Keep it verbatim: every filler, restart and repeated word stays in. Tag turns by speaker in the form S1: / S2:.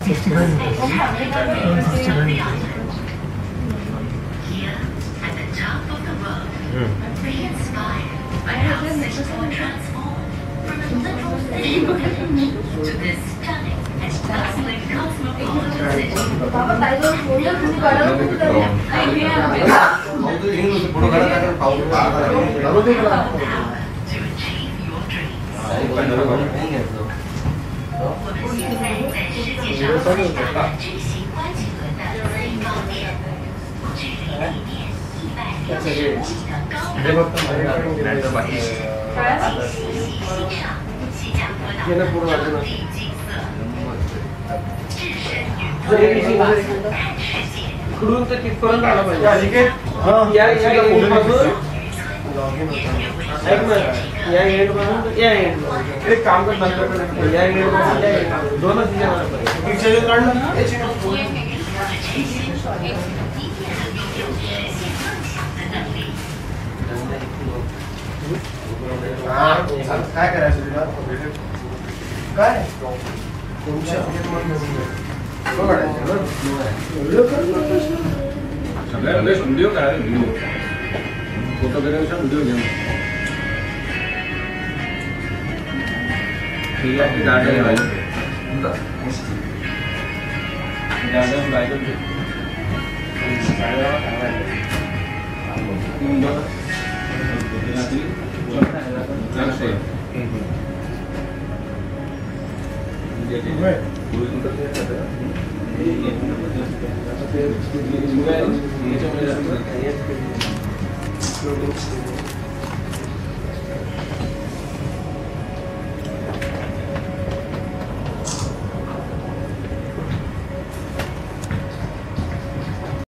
S1: Here, at the top of the world, be inspired by how Singapore transformed from a little fishing village to this stunning and bustling cosmopolitan city. To achieve your dreams. 我们现在在世界上最大的巨型观景轮的最高点，距离地面一百六十五米的高度，请细细欣赏新加坡岛的壮丽景色，置身云端看世界。
S2: कुठून तर तिथपर्यंत आला पाहिजे या या end पासून ऐक ना या एंड पासून या एंड एक काम कर नंतर या एंड पासून या एंड दोनच दिशेला पाहिजे पिक्चर काढलं ना काय करायचं तुला काय तुमच्या सगळ्यांना व्हिडिओ काढायला व्हिडिओ फोटोग्राफीचा व्हिडिओ घेऊन ठीक आहे गार्डन आहे गार्डन गार्डन Thank you.